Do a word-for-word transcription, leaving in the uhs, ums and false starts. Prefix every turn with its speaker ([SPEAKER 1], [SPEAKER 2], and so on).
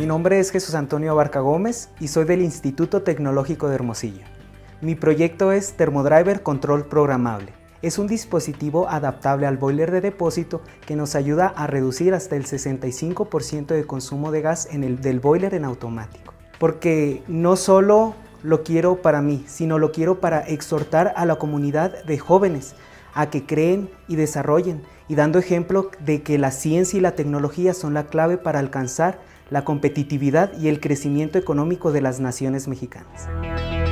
[SPEAKER 1] Mi nombre es Jesús Antonio Abarca Gómez y soy del Instituto Tecnológico de Hermosillo. Mi proyecto es Thermodriver Control Programable. Es un dispositivo adaptable al boiler de depósito que nos ayuda a reducir hasta el sesenta y cinco por ciento de consumo de gas en el, del boiler en automático. Porque no solo lo quiero para mí, sino lo quiero para exhortar a la comunidad de jóvenes a que creen y desarrollen, y dando ejemplo de que la ciencia y la tecnología son la clave para alcanzar la competitividad y el crecimiento económico de las naciones mexicanas.